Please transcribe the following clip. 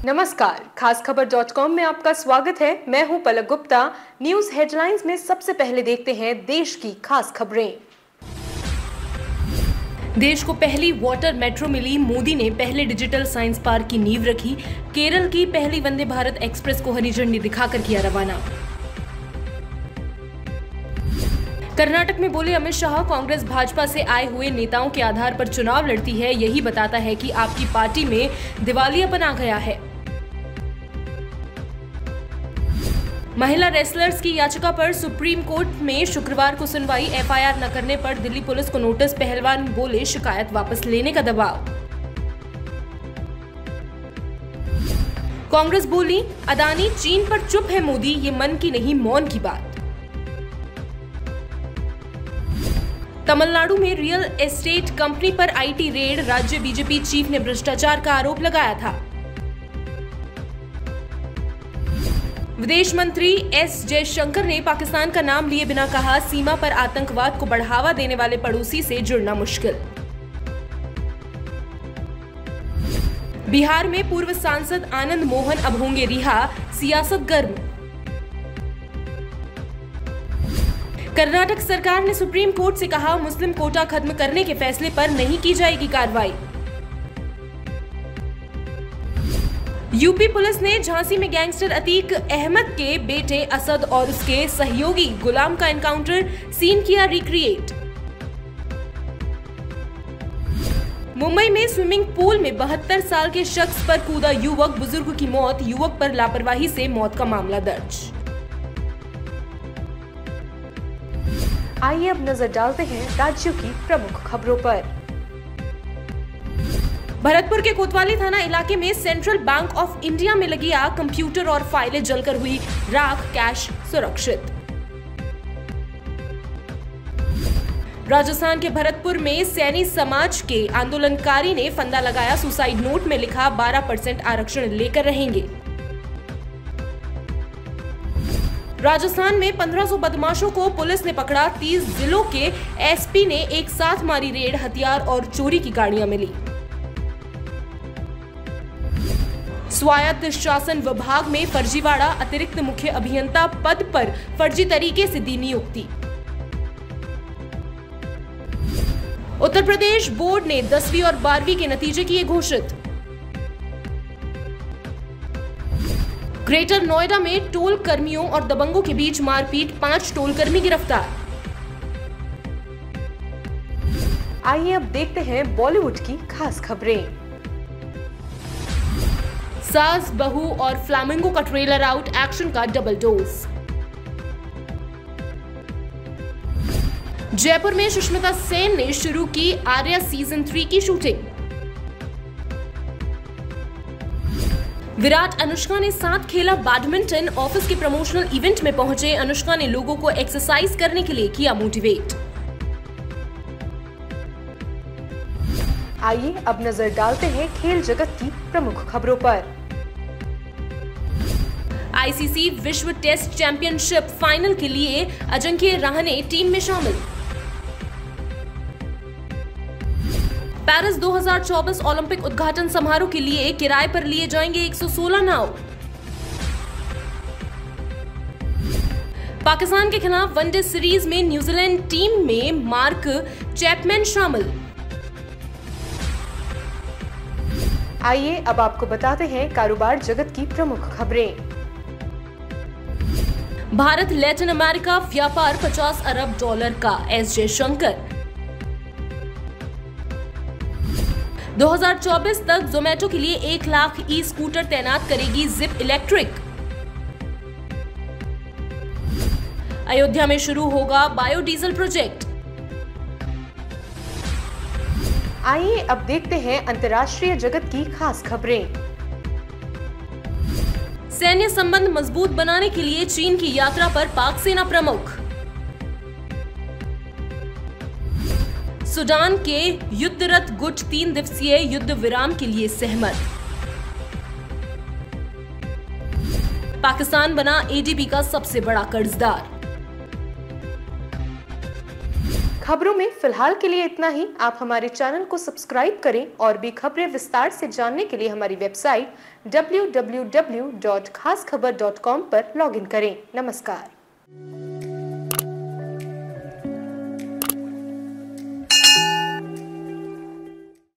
नमस्कार, खास खबर.com में आपका स्वागत है। मैं हूं पलक गुप्ता। न्यूज हेडलाइंस में सबसे पहले देखते हैं देश की खास खबरें। देश को पहली वाटर मेट्रो मिली, मोदी ने पहले डिजिटल साइंस पार्क की नींव रखी। केरल की पहली वंदे भारत एक्सप्रेस को हरी झंडी दिखाकर किया रवाना। कर्नाटक में बोले अमित शाह, कांग्रेस भाजपा से आए हुए नेताओं के आधार पर चुनाव लड़ती है, यही बताता है कि आपकी पार्टी में दिवालियापन आ गया है। महिला रेसलर्स की याचिका पर सुप्रीम कोर्ट में शुक्रवार को सुनवाई। एफआईआर न करने पर दिल्ली पुलिस को नोटिस। पहलवान बोले शिकायत वापस लेने का दबाव। कांग्रेस बोली अदानी चीन पर चुप है मोदी, ये मन की नहीं मौन की बात। तमिलनाडु में रियल एस्टेट कंपनी पर आईटी रेड, राज्य बीजेपी चीफ ने भ्रष्टाचार का आरोप लगाया था। विदेश मंत्री एस जयशंकर ने पाकिस्तान का नाम लिए बिना कहा, सीमा पर आतंकवाद को बढ़ावा देने वाले पड़ोसी से जुड़ना मुश्किल। बिहार में पूर्व सांसद आनंद मोहन अब होंगे रिहा, सियासत गर्म। कर्नाटक सरकार ने सुप्रीम कोर्ट से कहा, मुस्लिम कोटा खत्म करने के फैसले पर नहीं की जाएगी कार्रवाई। यूपी पुलिस ने झांसी में गैंगस्टर अतीक अहमद के बेटे असद और उसके सहयोगी गुलाम का एनकाउंटर सीन किया रिक्रिएट। मुंबई में स्विमिंग पूल में 72 साल के शख्स पर कूदा युवक, बुजुर्ग की मौत, युवक पर लापरवाही से मौत का मामला दर्ज। आइए अब नजर डालते हैं राज्यों की प्रमुख खबरों पर। भरतपुर के कोतवाली थाना इलाके में सेंट्रल बैंक ऑफ इंडिया में लगी आग, कंप्यूटर और फाइलें जलकर हुई राख, कैश सुरक्षित। राजस्थान के भरतपुर में सैनी समाज के आंदोलनकारी ने फंदा लगाया, सुसाइड नोट में लिखा 12% आरक्षण लेकर रहेंगे। राजस्थान में 1500 बदमाशों को पुलिस ने पकड़ा, 30 जिलों के एसपी ने एक साथ मारी रेड, हथियार और चोरी की गाड़ियां मिली। स्वायत्त शासन विभाग में फर्जीवाड़ा, अतिरिक्त मुख्य अभियंता पद पर फर्जी तरीके से दी नियुक्ति। उत्तर प्रदेश बोर्ड ने 10वीं और 12वीं के नतीजे किए घोषित। ग्रेटर नोएडा में टोल कर्मियों और दबंगों के बीच मारपीट, 5 टोल कर्मी गिरफ्तार। आइए अब देखते हैं बॉलीवुड की खास खबरें। सास बहू और फ्लामिंगो का ट्रेलर आउट, एक्शन का डबल डोज। जयपुर में सुष्मिता सेन ने शुरू की आर्या सीजन 3 की शूटिंग। विराट अनुष्का ने साथ खेला बैडमिंटन, ऑफिस के प्रमोशनल इवेंट में पहुंचे अनुष्का ने लोगों को एक्सरसाइज करने के लिए किया मोटिवेट। आइए अब नजर डालते हैं खेल जगत की प्रमुख खबरों पर। आईसीसी विश्व टेस्ट चैंपियनशिप फाइनल के लिए अजिंक्य रहाणे टीम में शामिल। पेरिस 2024 ओलंपिक उद्घाटन समारोह के लिए किराए पर लिए जाएंगे 116 नाव। पाकिस्तान के खिलाफ वनडे सीरीज में न्यूजीलैंड टीम में मार्क चैपमैन शामिल। आइए अब आपको बताते हैं कारोबार जगत की प्रमुख खबरें। भारत लैटिन अमेरिका व्यापार 50 अरब डॉलर का, एस जयशंकर। 2024 तक जोमेटो के लिए 1 लाख ई स्कूटर तैनात करेगी जिप इलेक्ट्रिक। अयोध्या में शुरू होगा बायोडीजल प्रोजेक्ट। आइए अब देखते हैं अंतर्राष्ट्रीय जगत की खास खबरें। सैन्य संबंध मजबूत बनाने के लिए चीन की यात्रा पर पाक सेना प्रमुख। सूडान के युद्धरत गुट 3 दिवसीय युद्ध विराम के लिए सहमत। पाकिस्तान बना एडीबी का सबसे बड़ा कर्जदार। खबरों में फिलहाल के लिए इतना ही। आप हमारे चैनल को सब्सक्राइब करें और भी खबरें विस्तार से जानने के लिए हमारी वेबसाइट www.खासखबर.com पर लॉगिन करें। नमस्कार।